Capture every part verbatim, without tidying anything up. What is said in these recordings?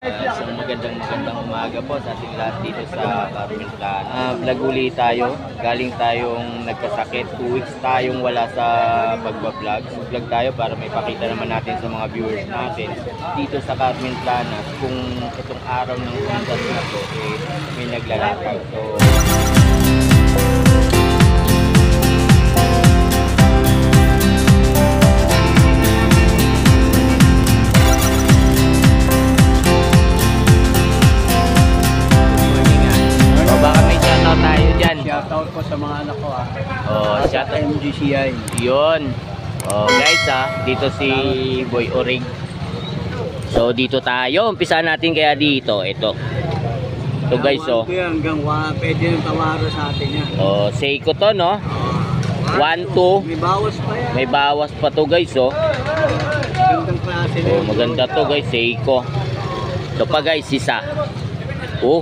Isang magandang magandang umaga po sa ating lahat dito sa Carmen Plana. Uh, vlog uli tayo. Galing tayong nagkasakit. Two weeks tayong wala sa pagbablog. Vlog tayo para may pakita naman natin sa mga viewers natin dito sa Carmen Plana kung itong araw ng undas na to eh, may naglalakad. So shoutout po sa mga anak ko ah. Oh, shout out M G C I. Yun. Oh, guys ah, dito si Boy Orig. So dito tayo, umpisa natin kaya dito, ito. Ito guys oh. Hanggang wa, pwede nang tawaro sa atin yan. Oh, Seiko to no. one two. May bawas pa yan. May bawas pa to guys oh. Magandang klase na. Oh, maganda to guys, Seiko. Ito pa guys, isa. Oh.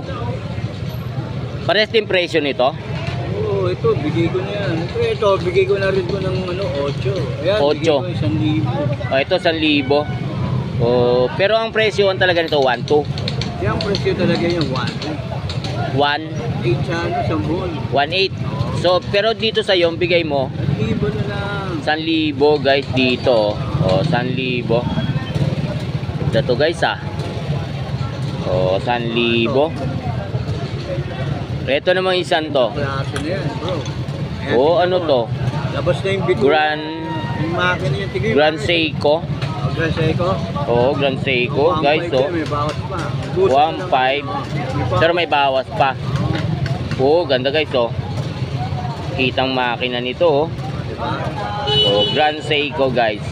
Pares din presyo nito. Oo, ito, bigay ko na yan. Ito, ito, bigay ko na rin ko ng ano, eight. Ayan, eight. bigay ko isang libo. Oh, ito one thousand. Oh, pero ang presyo talaga nito one two. Yung presyo talaga yung one. one eight siya, ano, isang buwan. one eight. So, pero dito sa iyo, bigay mo one libo na lang. one thousand guys dito. Oh, one thousand. Ito to guys ah. Oh, one thousand. Ito namang isan to. Klase na yan, bro. Ayan, Oh, ano to? Labas na yung bito. Grand Yung makina yan. Tigil, Grand Seiko. Oh, Grand Seiko. Oh, Grand Seiko, guys oh. May bawas pa. one five. Pero may bawas pa. Oh, ganda guys oh. Kitang makina nito oh. Oh, Grand Seiko guys.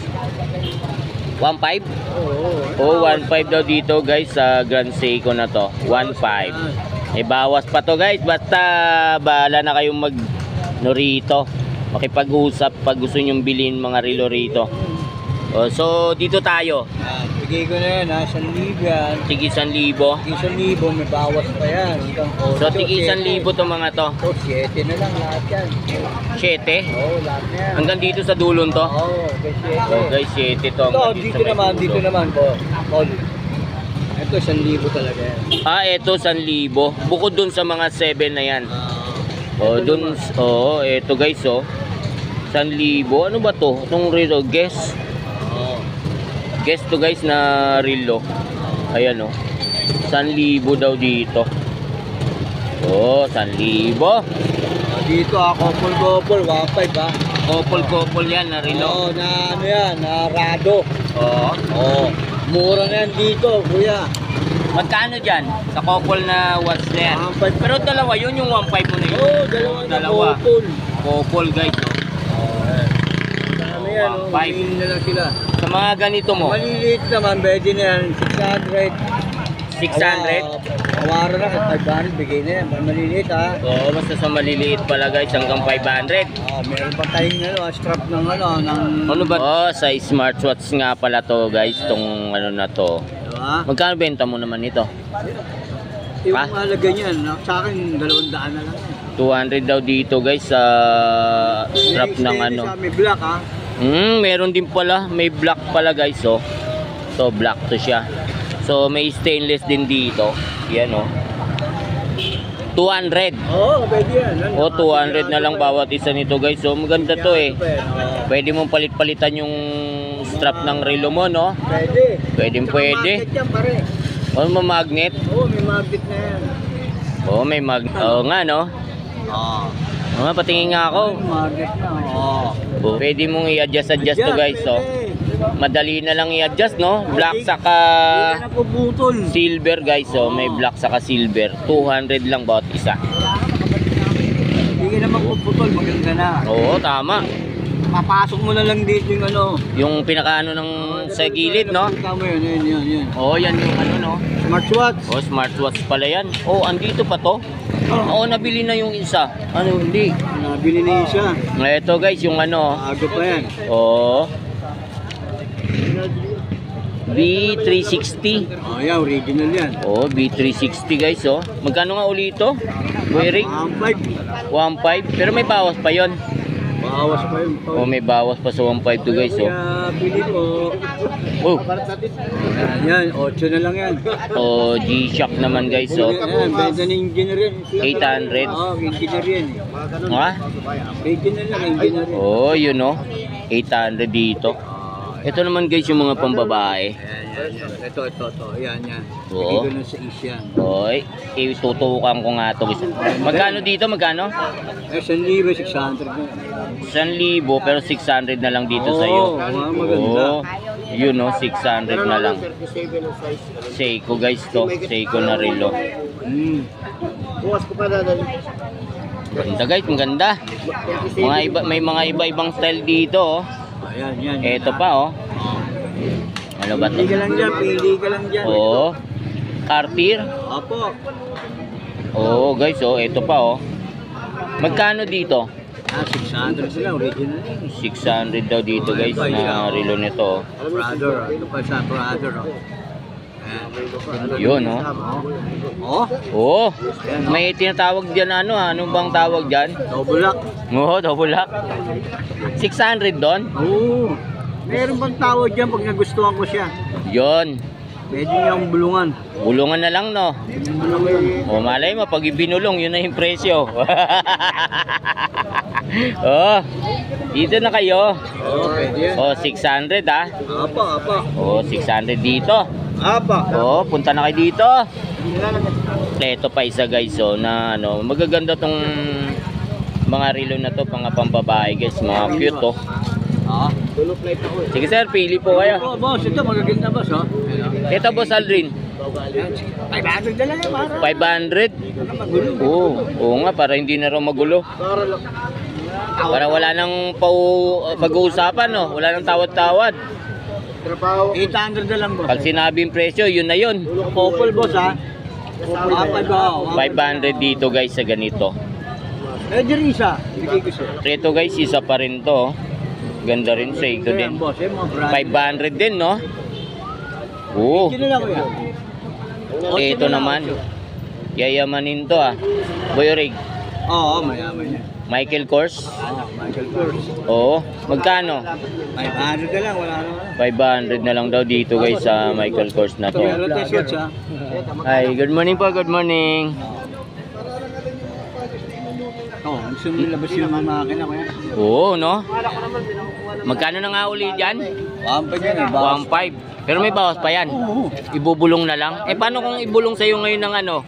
one five? Oh, one five daw dito guys sa Grand Seiko na to. one five. May bawas pa to guys. Basta bahala na kayong mag no rito. Makipag-usap pag gusto nyong bilhin mga relo rito. Oh, so dito tayo. Ah, bigay ko na yan ha. one thousand yan. Tigi one thousand. one thousand may bawas pa yan. Hanggang eight. So tigi one thousand to mga to. Oh, seven na lang lahat yan. seven. Oh, lahat na yan. Hanggang dito sa dulon to. Oh, guys, seven. So guys, seven to. Ito, hanggang dito sa may naman, dulo. dito naman po. Paul. Ito, one thousand talaga yan. Ah, eto one thousand. Bukod dun sa mga seven na yan. Ah, Oh, ito dun, naman. oh, eto guys oh. one thousand. Ano ba to? Itong relo, guess. Oh. Guess to guys na relo. Ayan oh. one thousand daw dito. Oh, one thousand. Ah, dito ako, couple-couple, one five ha. Couple-couple yan na relo. Oh, na ano yan, na Rado. Oh. Oh, mura na yan dito, kuya. Magkano dyan? Sa couple na watch na yan? one five. Pero dalawa, yun yung one five mo na yun. Oh, dalawa na Dalawa. couple. Couple guys oh. Ano yan, one oh, five. humihin na lang sila. Sa mga ganito mo, Maliliit naman, pwede na yan, six hundred. six hundred. Awara na, five hundred, bigay na yan. Maliliit ha. Oo, basta sa maliliit pala guys, hanggang five hundred. Ah, meron pa tayong ano, strap ng ano, ng... Ano ba? Oh, sa smartwatch nga pala to guys, tong ano na to. Diba? Magkano benta mo naman ito? Yung Ah? halaga niyan, sa akin, dalawang daan na lang. two hundred daw dito guys sa strap May ng stainless ano. ha, May black ha. Hmm, meron din pala, may black pala guys oh. So black to siya. So may stainless din dito. Yan oh. two hundred. Oo, oh, pwede yan. Oh, two hundred na lang bawat isa nito guys. So maganda to eh. Pwede mong palit-palitan yung strap ng relo mo, no? Pwede. Pwede, Tsaka pwede. magnet yan, pare. Oh, may magnet. Oo, may magnet na yan. Oh, may magnet. Oh, nga, no? Oo. Oh, nga, patingin nga ako. May magnet na. Oo. Oh, pwede mong i-adjust-adjust to guys, oh. Madali na lang i-adjust, no? Black saka Hindi na puputol. silver, guys, oh. May black saka silver. two hundred lang bawat isa. Hindi ka naman puputol, maganda na. Oo, tama. Papasok mo na lang dito yung ano. Yung pinakaano ng sa gilid, no? Nakita mo yun, yun, yun, yun. Oh, yan yung ano, no? Smartwatch. Oh, smartwatch pala yan. Oh, andito pa to. Oo, nabili na yung isa. Ano, hindi. Nabili na yun siya. Ito guys, yung ano. Bago pa yan. Oh. B three sixty. Oh, yan, original yan. Oh, B three sixty guys, oh. Magkano nga uli ito? Wearing one five. one five. Pero may bawas pa yon. Bawas pa yun. Oh, may bawas pa sa one point five to guys, oh. Kaya pili po. Oh, Yan, otso na lang yan. oh, G-Shock naman guys, oh. Yan, benta ng engineer yan. eight hundred. Oo, engineer yan. Ha? Engineer lang, engineer yan. Oh, yun, oh. eight hundred dito. Ito naman guys yung mga pambabae. Yan, yan, yan. Ito, ito, ito. Yan, yan. Oo. Bigay ko na sa isyan. Oy, itutukan ko nga to. Magkano dito? Magkano? Eh, one thousand six hundred na. one thousand pero six hundred na lang dito sa iyo. Oo, mga maganda. Oh, yun oh, six hundred na lang. Seiko guys to. Seiko na relo. Hmm. Bukas ko pa dadali. Ganda guys, ang ganda. Mga iba, may mga iba-ibang style dito oh. Ayan, yan. Ito pa oh. Ano ba to? Pili ka lang dyan, pili ka lang dyan. Oh. Cartier. Apo. Oh guys oh, ito pa oh. Magkano dito? Ah, six hundred sila, original. six hundred daw dito guys na relo nito. oh. Brother, ito pa sa brother. Oh. Ayan. Yun oh. Oh, Oh, may tinatawag diyan ano, ano bang tawag diyan? double lock. Oo, double lock. six hundred doon? Oo. Meron bang tawag dyan pag nagustuhan ko siya? Yon. Pwede niyang bulungan. Bulungan na lang no. Bulungan. O malay mo, pag ibinulong, yun na yung presyo. Oh, dito na kayo. Oo, pwede yan. Oh, six hundred ah. Apa, apa. Oh, six hundred dito. Apa. Oh, punta na kayo dito. Ito pa isa guys, oh, na ano, magaganda tong mga relo na to, mga pambabae guys, mga cute oh. Ah. Tulog na ito ko eh. Sige sir, pili po kayo. Oh, boss, ito magaganda boss, oh. Ito boss Aldrin, five hundred na lang yan, para. five hundred. Magulo. Oo, oo nga, para hindi na raw magulo. Para lang. Para wala nang pau- pag-uusapan, no? Wala nang tawad-tawad. Trabaho. eight hundred na lang, boss. Pag sinabing presyo, yun na yun. Popol, boss, ha. Apa ba? five hundred dito guys sa ganito. Eh, dyan isa. Bigay ko siya. Ito guys, isa pa rin to. oh. Ganda rin sa ito Ayan, din. boss, eh, mga brand. five hundred din, no? Oo. Ito na lang, kuya. Ito naman. Yayamanin to ah. Boy Rig. Oo, mayaman yan. Michael Kors. Ah, Michael Kors. Oo. Magkano? five hundred na lang, wala naman. five hundred na lang daw dito guys sa Michael Kors na to. Meron tayo swatch, ha. Hi, good morning po, good morning. Oo, gusto mo ilabas yung makina, kuya. Oo, no? Magkano na nga uli dyan? Wampa yan, eh. one five. Pero may bawas pa yan. Oo. Ibubulong na lang. Eh, paano kung ibulong sa'yo ngayon ng ano?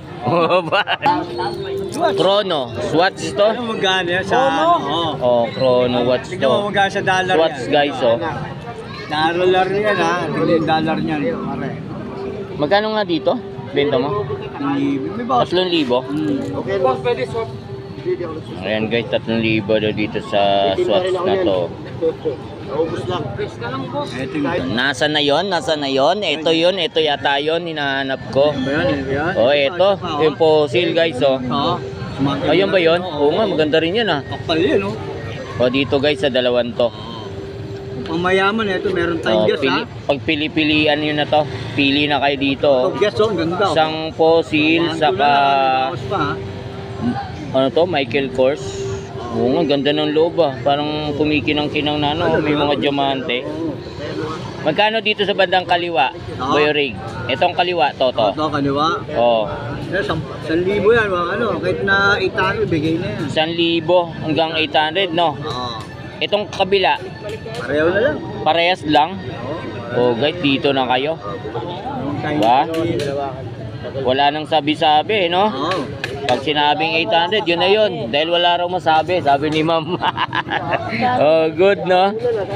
Chrono. Swatch to? Ano magkano yan sa ano? Oo. Oh, Chrono watch Tignan mo to. magkano sa dollar Swatch yan. guys, oh. Dollar yan, ha. Tignan yung dollar niyan. Pare. Magkano nga dito? Benta mo? May bawas. tatlong libo. Hmm. Okay, boss, pwede swap. Hindi ako nagsusunod. Ayan guys, tatlong libo daw dito sa swatch na to. Naubos lang. Ito yung... Nasa na yon? Nasa na yon? Ito yon, ito yata yon, hinahanap ko. Ba yan, eh, yan? Oh, ito. Yung fossil guys, oh. Oo. Ayun ba yon? Oo nga, maganda rin yan ah. Kapal yan, oh. O dito guys, sa dalawan to. Ang mayaman, ito meron tayong Oh, gas, pili, ha. pag pili-pilian nyo na to, pili na kayo dito. oh. Ito, gas, oh. Ang ganda, oh. Isang fossil, One, two saka na lang, may bawas pa, ha. ano to, Michael Kors. Oo nga, ganda ng loob ah. Parang kumikinang-kinang na ano, may mga diamante. Oo. Magkano dito sa bandang kaliwa? Oo. Boy Rig. Itong kaliwa, to to. Ito, kaliwa. Oh, Eh, sam- San libo yan, mga ano. Kahit na eight hundred, bigay na yan. one thousand hanggang eight hundred, no? Oo. Itong kabila, Pareho na lang. parehas lang. Oo. Oh, guys, dito na kayo. Yung time Ba? na- Wala nang sabi-sabi, no? Oo. Pag sinabing eight hundred, yun na yun. Dahil wala raw masabi, sabi ni ma'am. Oh, good, no?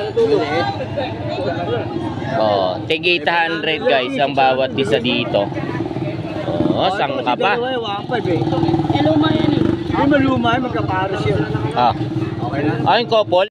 Oh, tig eight hundred guys ang bawat isa dito. Oh, sang ka pa? Dalawa, one five, eh. Eh, luma yan eh. Hindi maluma, magkaparos yun. Ah, Okay na? ayun couple.